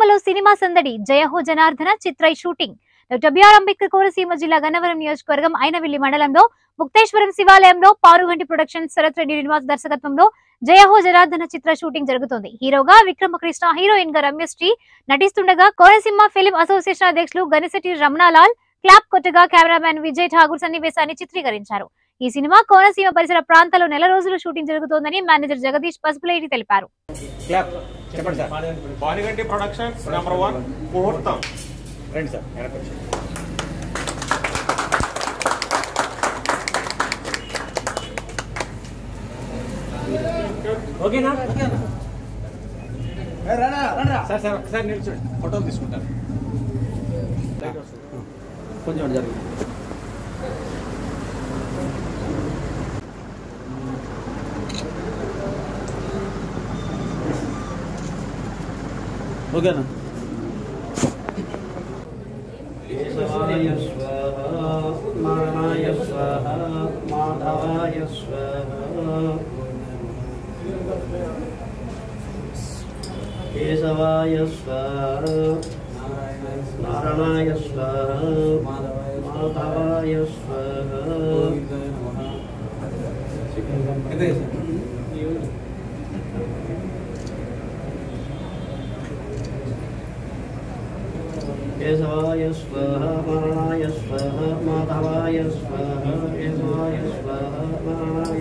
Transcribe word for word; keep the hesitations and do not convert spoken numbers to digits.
కోనసీమలో సినిమా సందడి జయహో జనార్దన చిత్రై shooting. Doctor B R Ambedkar Konaseema జిల్లా గన్నవరం నియోజకవర్గం ఐనవిల్లి మండలంలో ముక్తేశ్వరం శివాలయంలో పారుగంటి ప్రొడక్షన్స్ శరత్ రెడ్డి శ్రీనివాస్ దర్శకత్వంలో జయహో జనార్దన చిత్ర షూటింగ్ జరుగుతోంది. హీరోగా విక్రమకృష్ణ, హీరోయిన్ గా రమ్యశ్రీ నటిస్తుండగా కోనసీమ ఫిల్మ్ అసోసియేషన్ అధ్యక్షులు గనిశెట్టి రమణాలాల్ క్లాప్ కొట్టగా కెమెరామ్యాన్ విజయ్ ఠాగూర్ సన్నివేశాన్ని చిత్రీకరించారు. ఈ సినిమా కోనసీమ పరిసర ప్రాంతాల్లో నెల రోజులు షూటింగ్ జరుగుతోందని మేనేజర్ జగదీష్ పసుపులేటి తెలిపారు. పారుగంటి ప్రొడక్షన్స్ నంబర్ వన్ ముహూర్తం రండి సార్. ఓకేనా సార్? సార్ ఒకసారి నిల్చోండి, ఫోటోలు తీసుకుంటారు. కొంచెం జరుగుతుంది. ఓకేనా? కేశవాయ స్వాహా, నారాయణ స్వాహా, మాధవాయ స్వాహా. కేశవాయ స్వాహా, నారాయణ స్వాహా, మాధవాయ స్వాహా. కేశవాయ స్వాహా, నారాయణ స్వాహా, మాధవాయ స్వాహా. కేశవాయ స్వాహా, నారాయణ